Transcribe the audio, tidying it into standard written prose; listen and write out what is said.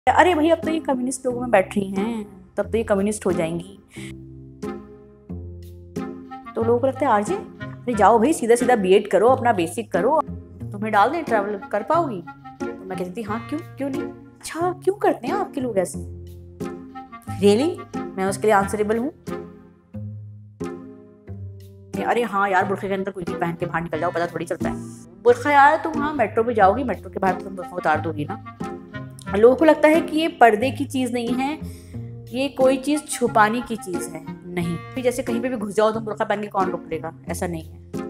अरे भाई अब तो ये कम्युनिस्ट लोगों में बैठ रही हैं, तब तो ये कम्युनिस्ट हो जाएंगी। तो लोगों को लगता है आरजे, अरे जाओ भाई सीधा सीधा बीएड करो, अपना बेसिक करो, तुम्हें डाल दें, ट्रैवल कर पाओगी। तो मैं कहती थी हाँ क्यों क्यों नहीं। अच्छा क्यों करते हैं आपके लोग ऐसे? रियली मैं उसके लिए आंसरेबल हूँ। अरे हाँ यार बुरखे के अंदर कुर्ती पहन के बाहर निकल जाओ, पता थोड़ी चलता है। बुरखा यार तुम हाँ मेट्रो पे जाओगी, मेट्रो के बाहर तुम बुरखा उतार दोगी ना। लोगों को लगता है कि ये पर्दे की चीज नहीं है, ये कोई चीज छुपाने की चीज है। नहीं, फिर जैसे कहीं पे भी घुस जाओ तुम बुरखा पहन के, कौन रोक लेगा? ऐसा नहीं है।